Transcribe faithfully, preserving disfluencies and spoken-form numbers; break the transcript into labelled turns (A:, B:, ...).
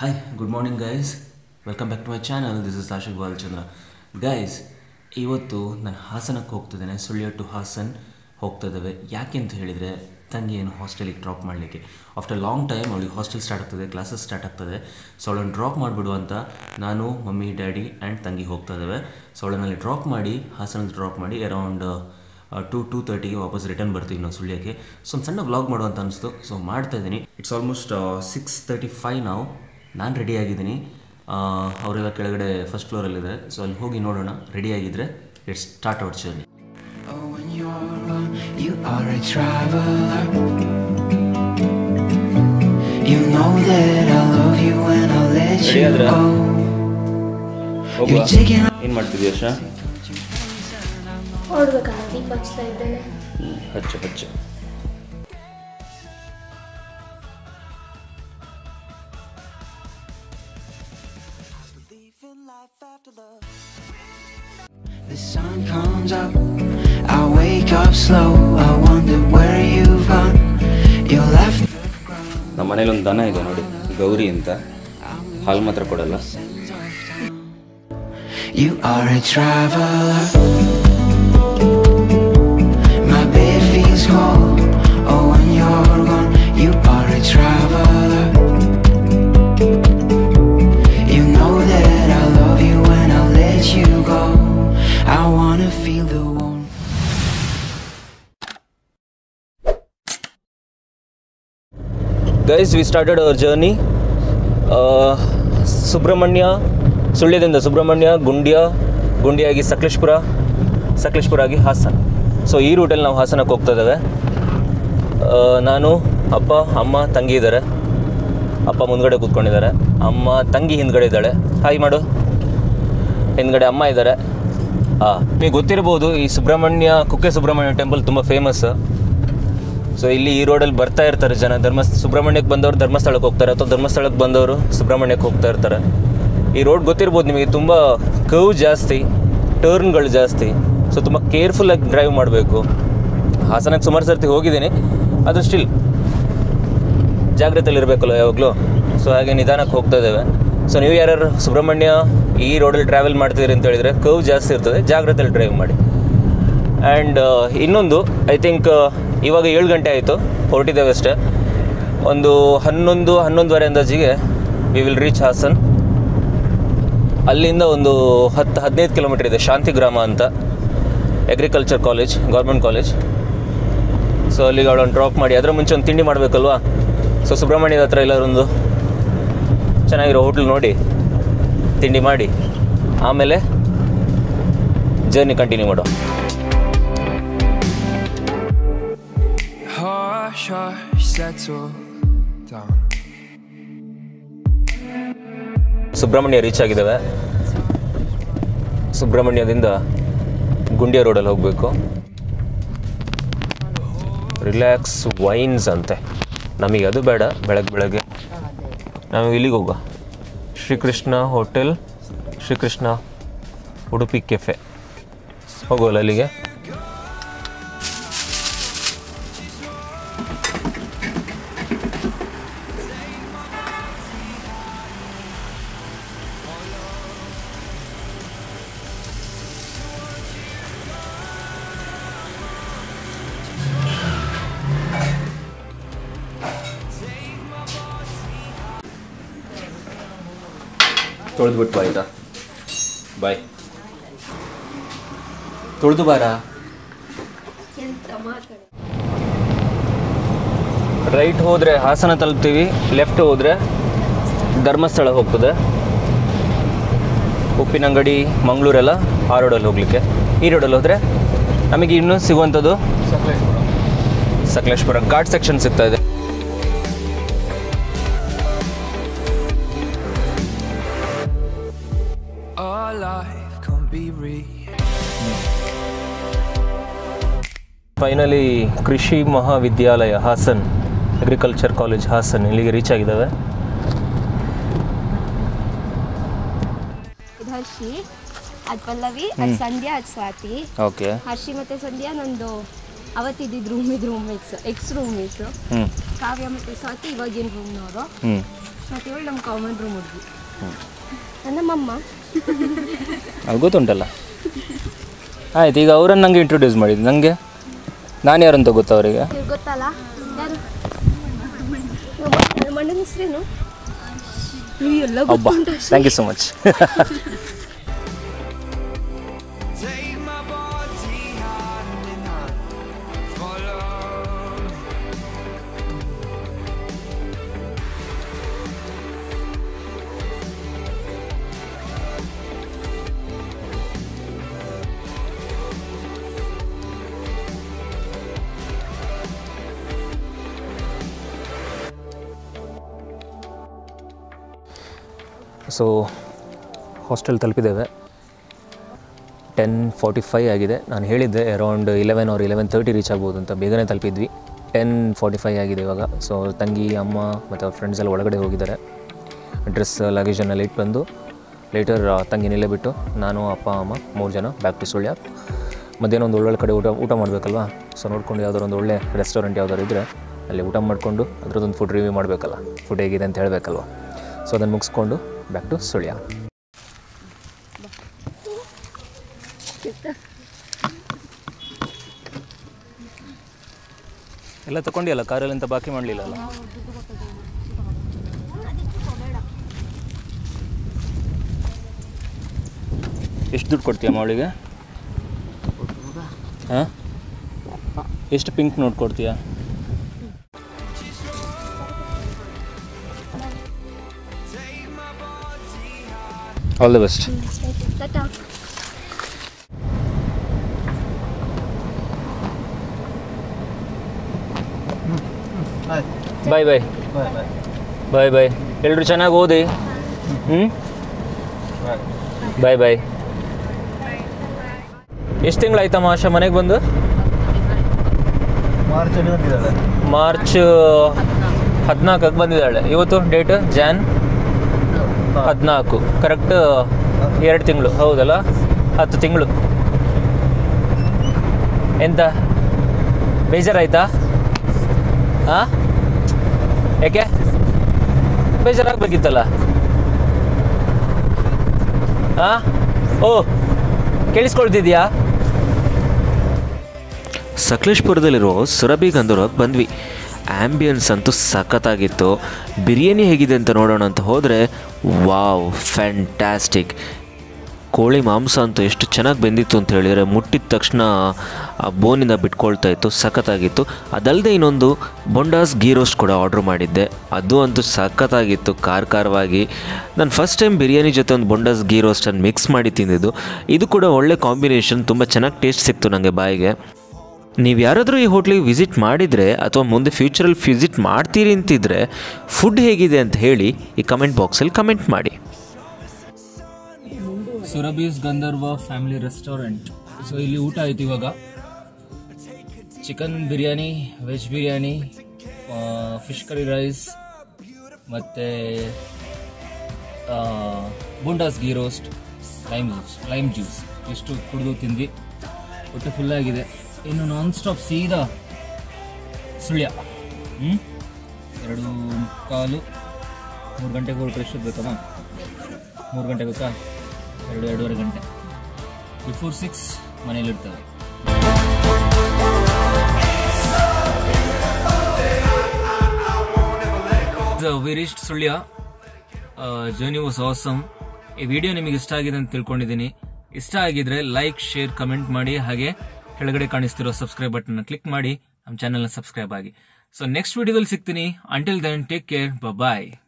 A: Hi, good morning guys. Welcome back to my channel. This is Aashi Chandra. Guys, ಇವತ್ತು ನಾನು ಹಾಸನಕ್ಕೆ ಹೋಗ್ತಿದ್ದೇನೆ. Sullia to Hassan ಹೋಗ್ತಾ ಇದ್ದೇವೆ. ಯಾಕೆ ಅಂತ ಹೇಳಿದರೆ ತಂಗಿ ಏನು ಹಾಸ್ಟೆಲಿಗೆ ಡ್ರಾಪ್ ಮಾಡಲಿಕ್ಕೆ ಆಫ್ಟರ್ ಲಾಂಗ್ ಟೈಮ್ ಅವಳಿಗೆ ಹಾಸ್ಟೆಲ್ ಸ್ಟಾರ್ಟ್ ಆಗ್ತದೆ, ಕ್ಲಾಸಸ್ ಸ್ಟಾರ್ಟ್ ಆಗ್ತದೆ. ಸೊ ಅವಳನ್ನು ಡ್ರಾಪ್ ಮಾಡಿಬಿಡು ಅಂತ ನಾನು, ಮಮ್ಮಿ, ಡ್ಯಾಡಿ ಆ್ಯಂಡ್ ತಂಗಿ ಹೋಗ್ತಾ ಇದ್ದೇವೆ. ಸೊ ಅವಳನ್ನಲ್ಲಿ ಡ್ರಾಪ್ ಮಾಡಿ, ಹಾಸನಲ್ಲಿ ಡ್ರಾಪ್ ಮಾಡಿ ಅರೌಂಡ್ ಟು ಟೂ ತರ್ಟಿಗೆ ವಾಪಸ್ ರಿಟರ್ನ್ ಬರ್ತೀವಿ ನಾವು ಸುಳ್ಯಕ್ಕೆ. ಸೊ ಒಂದು ಸಣ್ಣ ವ್ಲಾಗ್ ಮಾಡುವಂತ ಅನಿಸ್ತು, ಸೊ ಮಾಡ್ತಾಯಿದ್ದೀನಿ. It's almost six thirty five ನಾವು. ನಾನು ರೆಡಿಯಾಗಿದ್ದೀನಿ, ಅವರೆಲ್ಲ ಕೆಳಗಡೆ ಫಸ್ಟ್ ಫ್ಲೋರಲ್ಲಿದೆ. ಸೊ ಅಲ್ಲಿ ಹೋಗಿ ನೋಡೋಣ. ರೆಡಿಯಾಗಿದ್ದರೆ it's start our journey.
B: You are a traveler. You know that I love you and I'll let you go. You're taking
A: ಏನು ಮಾಡ್ತಿದ್ದೀಯ ಅಶಾ?
C: ಓಡಬೇಕಲ್ಲ, ದೀಪ ಹಚ್ತಾ ಇದ್ದೇನೆ.
A: ಹಚ್ಚು ಹಚ್ಚು.
B: The sun comes up, I wake up slow, I wonder where you've gone. You left.
A: ನಮ್ಮ ಮನೇಲಿ ಒಂದು ದನ ಇದೆ ನೋಡಿ, ಗೌರಿ ಅಂತ. ಹಾಲು ಮಾತ್ರ ಕೊಡಲ್ಲ.
B: You are a traveler. My bed feels cold. Oh, when you're gone, you are a traveler. You know that I love you and I'll let you go. I wanna feel the warmth.
A: Guys, we started our journey. uh, Subrahmanya, ಸುಳ್ಯದಿಂದ Subrahmanya, Gundya, ಗುಂಡಿಯಾಗಿ Sakleshpur, Sakleshpur ಆಗಿ Haasan. So ಈ ರೂಟಲ್ಲಿ ನಾವು ಹಾಸನಕ್ಕೆ ಹೋಗ್ತಾ ಇದ್ದೇವೆ. ನಾನು, ಅಪ್ಪ, ಅಮ್ಮ, ತಂಗಿ ಇದ್ದಾರೆ. ಅಪ್ಪ ಮುಂದ್ಗಡೆ ಕೂತ್ಕೊಂಡಿದ್ದಾರೆ, ಅಮ್ಮ ತಂಗಿ ಹಿಂದ್ಗಡೆ ಇದ್ದಾಳೆ. ಹಾಯ್ ಮಾಡು. ಹಿಂದ್ಗಡೆ ಅಮ್ಮ ಇದ್ದಾರೆ. ಹಾಂ, ನಿಮಗೆ ಗೊತ್ತಿರ್ಬೋದು, ಈ ಸುಬ್ರಹ್ಮಣ್ಯ, ಕುಕ್ಕೆ ಸುಬ್ರಹ್ಮಣ್ಯ ಟೆಂಪಲ್ ತುಂಬ ಫೇಮಸ್. ಸೊ ಇಲ್ಲಿ ಈ ರೋಡಲ್ಲಿ ಬರ್ತಾ ಇರ್ತಾರೆ ಜನ. ಧರ್ಮ ಸುಬ್ರಹ್ಮಣ್ಯಕ್ಕೆ ಬಂದವರು ಧರ್ಮಸ್ಥಳಕ್ಕೆ ಹೋಗ್ತಾರೆ, ಅಥವಾ ಧರ್ಮಸ್ಥಳಕ್ಕೆ ಬಂದವರು ಸುಬ್ರಹ್ಮಣ್ಯಕ್ಕೆ ಹೋಗ್ತಾ ಇರ್ತಾರೆ. ಈ ರೋಡ್ ಗೊತ್ತಿರ್ಬೋದು ನಿಮಗೆ, ತುಂಬ ಕರ್ವ್ ಜಾಸ್ತಿ, ಟರ್ನ್ಗಳು ಜಾಸ್ತಿ. ಸೊ ತುಂಬ ಕೇರ್ಫುಲ್ಲಾಗಿ ಡ್ರೈವ್ ಮಾಡಬೇಕು. ಹಾಸನಕ್ಕೆ ಸುಮಾರು ಸರ್ತಿ ಹೋಗಿದ್ದೀನಿ, ಅದು ಸ್ಟಿಲ್ ಜಾಗ್ರತೆಯಲ್ಲಿರಬೇಕಲ್ಲ ಯಾವಾಗಲೂ. ಸೊ ಹಾಗೆ ನಿಧಾನಕ್ಕೆ ಹೋಗ್ತಾ ಇದ್ದೇವೆ. ಸೊ ನೀವು ಯಾರ್ಯಾರು ಸುಬ್ರಹ್ಮಣ್ಯ ಈ ರೋಡಲ್ಲಿ ಟ್ರಾವೆಲ್ ಮಾಡ್ತೀರಿ ಅಂತ ಹೇಳಿದರೆ ಕರ್ವ್ ಜಾಸ್ತಿ ಇರ್ತದೆ, ಜಾಗ್ರತೆಯಲ್ಲಿ ಡ್ರೈವ್ ಮಾಡಿ. ಆ್ಯಂಡ್ ಇನ್ನೊಂದು, ಐ ಥಿಂಕ್ ಇವಾಗ ಏಳು ಗಂಟೆ ಆಯಿತು, ಹೊರಟಿದ್ದೇವೆ ಅಷ್ಟೇ. ಒಂದು ಹನ್ನೊಂದು ಹನ್ನೊಂದುವರೆ ಅಂದಾಜಿಗೆ ವಿ ವಿಲ್ ರೀಚ್ ಹಾಸನ್. ಅಲ್ಲಿಂದ ಒಂದು ಹತ್ತು ಹದಿನೈದು ಕಿಲೋಮೀಟರ್ ಇದೆ ಶಾಂತಿಗ್ರಾಮ ಅಂತ, agriculture college, government college. So ಅಲ್ಲಿಗೆ ಅವಳನ್ನು ಡ್ರಾಪ್ ಮಾಡಿ, ಅದರ ಮುಂಚೆ ಒಂದು ತಿಂಡಿ ಮಾಡಬೇಕಲ್ವಾ. ಸೊ ಸುಬ್ರಹ್ಮಣ್ಯದ ಹತ್ರ ಎಲ್ಲರೊಂದು ಚೆನ್ನಾಗಿರೋ ಹೋಟ್ಲ್ ನೋಡಿ ತಿಂಡಿ ಮಾಡಿ ಆಮೇಲೆ ಜರ್ನಿ ಕಂಟಿನ್ಯೂ ಮಾಡೋ. ಸುಬ್ರಹ್ಮಣ್ಯ ರೀಚ್ ಆಗಿದ್ದಾವೆ. ಸುಬ್ರಹ್ಮಣ್ಯದಿಂದ ಗುಂಡಿಯ ರೋಡಲ್ಲಿ ಹೋಗಬೇಕು. ರಿಲ್ಯಾಕ್ಸ್ ವೈನ್ಸ್ ಅಂತೆ, ನಮಗೆ ಅದು ಬೇಡ. ಬೆಳಗ್ಗೆ ಬೆಳಗ್ಗೆ ನಾವು ಇಲ್ಲಿಗೆ ಹೋಗುವ, ಶ್ರೀಕೃಷ್ಣ ಹೋಟೆಲ್, ಶ್ರೀಕೃಷ್ಣ ಉಡುಪಿ ಕೆಫೆ ಹೋಗೋಲ್ಲ ಅಲ್ಲಿಗೆ. ತೊಳೆದ್ಬಿಟ್ಟು ಆಯ್ತಾ, ಬಾಯ್. ತೊಳೆದು ಬಾರ. ರೈಟ್ ಹೋದರೆ ಹಾಸನ ತಲುಪ್ತೀವಿ, ಲೆಫ್ಟ್ ಹೋದರೆ ಧರ್ಮಸ್ಥಳ ಹೋಗ್ತದೆ. ಉಪ್ಪಿನಂಗಡಿ, ಮಂಗಳೂರೆಲ್ಲ ಆ ರೋಡಲ್ಲಿ ಹೋಗಲಿಕ್ಕೆ. ಈ ರೋಡಲ್ಲಿ ಹೋದರೆ ನಮಗೆ ಇನ್ನೂ ಸಿಗುವಂಥದ್ದು ಸಕಲೇಶ್ಪುರ. ಸಕಲೇಶ್ಪುರ ಘಾಟ್ ಸೆಕ್ಷನ್ ಸಿಗ್ತಾ ಇದೆ. ಫೈನಲಿ ಕೃಷಿ ಮಹಾವಿದ್ಯಾಲಯ ಹಾಸನ್, ಅಗ್ರಿಕಲ್ಚರ್ ಕಾಲೇಜ್ ಹಾಸನ್, ಇಲ್ಲಿಗೆ ರೀಚ್ ಆಗಿದ್ದಾವೆ.
C: ಇದು ಹರ್ಷಿ, ಅದು ಪಲ್ಲವಿ, ಅದು ಸಂಧ್ಯಾ, ಅದು ಸ್ವಾತಿ.
A: ಓಕೆ.
C: ಹರ್ಷಿ ಮತ್ತೆ ಸಂಧ್ಯಾ ನಂದು ಅವತ್ತಿದ್ದಿದ್ದು ರೂಮ್ ಇದು room mates, ex room mates. Kavya ಮತ್ತು ಸ್ವಾತಿ ಇವಾಗಿನ ರೂಮ್ನವರು. ಮತ್ತೆ ಇವಳು ನಮ್ಮ ಕಾಮನ್ ರೂಮ್ ಹುಡುಗಿ ನಮ್ಮಮ್ಮ
A: ಅದು ಗೊತ್ತುಂಟಲ್ಲ. ಆಯ್ತು, ಈಗ ಅವರನ್ನು ನನಗೆ ಇಂಟ್ರೊಡ್ಯೂಸ್ ಮಾಡಿದ್ದು. ನನಗೆ ನಾನು ಯಾರು ಅಂತ ಗೊತ್ತಾ ಅವರಿಗೆ?
C: ಗೊತ್ತಲ್ಲ ಯಾರು? ಮಣ್ಣನ ಹೆಸರೇನು?
A: ಅಬ್ಬಾ, thank you so much. So hostel ತಲುಪಿದ್ದೇವೆ. ಟೆನ್ ಫಾರ್ಟಿ ಫೈವ್ ಆಗಿದೆ. ನಾನು ಹೇಳಿದ್ದೆ around eleven or eleven thirty reach ಆಗ್ಬೋದು ಅಂತ. ಬೇಗನೆ ತಲುಪಿದ್ವಿ. ಟೆನ್ ಫಾರ್ಟಿ ಫೈವ್ ಆಗಿದೆ ಇವಾಗ. ಸೊ ತಂಗಿ, ಅಮ್ಮ ಮತ್ತು ಅವ್ರ ಫ್ರೆಂಡ್ಸ್ ಎಲ್ಲ ಒಳಗಡೆ ಹೋಗಿದ್ದಾರೆ. ಡ್ರೆಸ್ ಲಗೇಜನ್ನೆಲ್ಲ ಇಟ್ಟು ಬಂದು ಲೇಟರ್ ತಂಗಿನಲ್ಲೇ ಬಿಟ್ಟು ನಾನು, ಅಪ್ಪ, ಅಮ್ಮ ಮೂರು ಜನ ಬ್ಯಾಕ್ ಟು ಸುಳ್ಯ. ಮಧ್ಯಾಹ್ನ ಒಂದು ಒಳ್ಳೊಳ್ಳೆ ಕಡೆ ಊಟ ಊಟ ಮಾಡಬೇಕಲ್ವ. ಸೊ ನೋಡ್ಕೊಂಡು ಯಾವ್ದಾರು ಒಂದು ಒಳ್ಳೆ ರೆಸ್ಟೋರೆಂಟ್ ಯಾವ್ದಾರು ಇದ್ದರೆ ಅಲ್ಲಿ ಊಟ ಮಾಡಿಕೊಂಡು ಅದರದ್ದೊಂದು ಫುಡ್ ರಿವ್ಯೂ ಮಾಡಬೇಕಲ್ಲ, ಫುಡ್ ಹೇಗಿದೆ ಅಂತ ಹೇಳಬೇಕಲ್ವ. ಸೊ ಅದನ್ನು ಮುಗಿಸ್ಕೊಂಡು ಬ್ಯಾಕ್ ಟು ಸುಳ್ಯ. ಎಲ್ಲ ತಗೊಂಡಿಯಲ್ಲ ಕಾರಲ್ಲಿ ಅಂತ ಬಾಕಿ ಮಾಡಲಿಲ್ಲಲ್ಲ. ಎಷ್ಟು ದುಡ್ಡು ಕೊಡ್ತೀಯಮ್ಮ ಅವಳಿಗೆ? ಹಾಂ, ಎಷ್ಟು ಪಿಂಕ್ ನೋಟ್ ಕೊಡ್ತೀಯಾ? All the best. Bye bye bye bye. ಎಲ್ಲರೂ ಚೆನ್ನಾಗಿ ಓದಿ. ಹ್ಞೂ, ಬಾಯ್ ಬಾಯ್. ಎಷ್ಟು ತಿಂಗಳಾಯ್ತಮ್ಮ ಆಶಾ ಮನೆಗೆ ಬಂದು? ಮಾರ್ಚ್ ಹದಿನಾಲ್ಕಕ್ಕೆ ಬಂದಿದ್ದಾಳೆ. ಇವತ್ತು ಡೇಟ್ ಜಾನ್ ಹದಿನಾಲ್ಕು, ಕರೆಕ್ಟ್ ಎರಡು ತಿಂಗಳು. ಹೌದಲ್ಲ, ಹತ್ತು ತಿಂಗಳು. ಎಂತ ಬೇಜಾರಾಯ್ತಾ? ಹಾಂ, ಯಾಕೆ ಬೇಜಾರಾಗಬೇಕಿತ್ತಲ್ಲ? ಹಾಂ, ಓ ಕೇಳಿಸ್ಕೊಳ್ತಿದ್ಯಾ?
D: ಸಕಲೇಶ್ಪುರದಲ್ಲಿರೋ ಸುರಭಿ ಗಂಧರ್ವಕ್ಕೆ ಬಂದ್ವಿ. ಆ್ಯಂಬಿಯನ್ಸ್ ಅಂತೂ ಸಖತ್ತಾಗಿತ್ತು. ಬಿರಿಯಾನಿ ಹೇಗಿದೆ ಅಂತ ನೋಡೋಣ ಅಂತ ಹೋದರೆ ವಾವ್, ಫ್ಯಾಂಟಾಸ್ಟಿಕ್. ಕೋಳಿ ಮಾಂಸ ಅಂತೂ ಎಷ್ಟು ಚೆನ್ನಾಗಿ ಬೆಂದಿತ್ತು ಅಂತ ಹೇಳಿದರೆ ಮುಟ್ಟಿದ ತಕ್ಷಣ ಆ ಬೋನಿಂದ ಬಿಟ್ಕೊಳ್ತಾ ಇತ್ತು, ಸಖತ್ತಾಗಿತ್ತು. ಅದಲ್ಲದೆ ಇನ್ನೊಂದು ಬೊಂಡಾಸ್ ಗೀ ರೋಸ್ಟ್ ಕೂಡ ಆರ್ಡ್ರ್ ಮಾಡಿದ್ದೆ. ಅದು ಅಂತೂ ಸಖತ್ತಾಗಿತ್ತು, ಖಾರ ಖಾರವಾಗಿ. ನಾನು ಫಸ್ಟ್ ಟೈಮ್ ಬಿರಿಯಾನಿ ಜೊತೆ ಒಂದು ಬೊಂಡಾಸ್ ಗೀ ರೋಸ್ಟನ್ನು ಮಿಕ್ಸ್ ಮಾಡಿ ತಿಂದಿದ್ದು. ಇದು ಕೂಡ ಒಳ್ಳೆ ಕಾಂಬಿನೇಷನ್, ತುಂಬ ಚೆನ್ನಾಗಿ ಟೇಸ್ಟ್ ಸಿಕ್ತು ನನಗೆ ಬಾಯಿಗೆ. ನೀವು ಯಾರಾದರೂ ಈ ಹೋಟ್ಲಿಗೆ ವಿಸಿಟ್ ಮಾಡಿದರೆ ಅಥವಾ ಮುಂದೆ ಫ್ಯೂಚರಲ್ಲಿ ವಿಸಿಟ್ ಮಾಡ್ತೀರಿ ಅಂತಿದ್ರೆ ಫುಡ್ ಹೇಗಿದೆ ಅಂತ ಹೇಳಿ ಈ ಕಮೆಂಟ್ ಬಾಕ್ಸಲ್ಲಿ ಕಮೆಂಟ್ ಮಾಡಿ.
A: Surabhi's Gandharva family restaurant. So ಇಲ್ಲಿ ಊಟ ಆಯಿತು ಇವಾಗ. Chicken biryani, veg biryani, fish curry rice ಮತ್ತು bondas ghee roast, lime juice lime juice ಎಷ್ಟು ಕುಡಿದು ತಿಂದ್ವಿ. ಹೊಟ್ಟೆ ಫುಲ್ಲಾಗಿದೆ. ಇನ್ನು ನಾನ್ ಸ್ಟಾಪ್ ಸೀದಾ ಸುಳ್ಯ. ಹ್ಞೂ, ಎರಡು ಕಾಲು ಮೂರು ಗಂಟೆಗೆ ಹೊರಟು ಎಷ್ಟು ಬೇಕಮ್ಮ? ಮೂರು ಗಂಟೆ ಬೇಕಾ? ಎರಡು ಎರಡೂವರೆ ಗಂಟೆ. ಬಿಫೋರ್ ಸಿಕ್ಸ್ ಮನೇಲಿರ್ತವೆ. We reached Sullia. Journey was awesome. ಈ ವಿಡಿಯೋ ನಿಮಗೆ ಇಷ್ಟ ಆಗಿದೆ ಅಂತ ತಿಳ್ಕೊಂಡಿದ್ದೀನಿ. ಇಷ್ಟ ಆಗಿದ್ರೆ ಲೈಕ್, ಶೇರ್, ಕಮೆಂಟ್ ಮಾಡಿ. ಹಾಗೆ ಕೆಳಗಡೆ ಕಾಣಿಸ್ತಿರೋ ಸಬ್ಸ್ಕ್ರೈಬ್ ಬಟನ್ ಕ್ಲಿಕ್ ಮಾಡಿ ನಮ್ಮ ಚಾನೆಲ್ನ ಸಬ್ಸ್ಕ್ರೈಬ್ ಆಗಿ. ಸೊ ನೆಕ್ಸ್ಟ್ ವಿಡಿಯೋದಲ್ಲಿ ಸಿಗ್ತೀನಿ. ಅಂಟಿಲ್ ದೆನ್ ಟೇಕ್ ಕೇರ್, ಬಾಯ್.